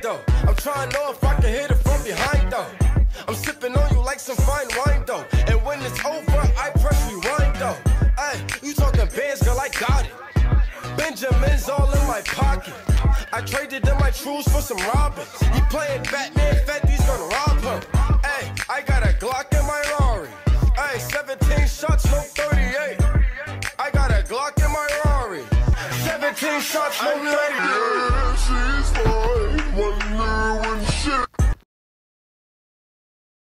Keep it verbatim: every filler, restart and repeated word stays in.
though. I'm trying to know if I can hit it from behind though. I'm sipping on you like some fine wine though. And when it's over, I press rewind though. Ay, you talking bands, girl, I got it. Benjamin's all in my pocket. I traded in my trues for some robins. He playing Batman, Fetty's gonna rob him. Ay, I got a Glock in my Rari. Ay, seventeen shots, no thirty-eight. I got a Glock in my Rari. seventeen shots, no thirty-eight.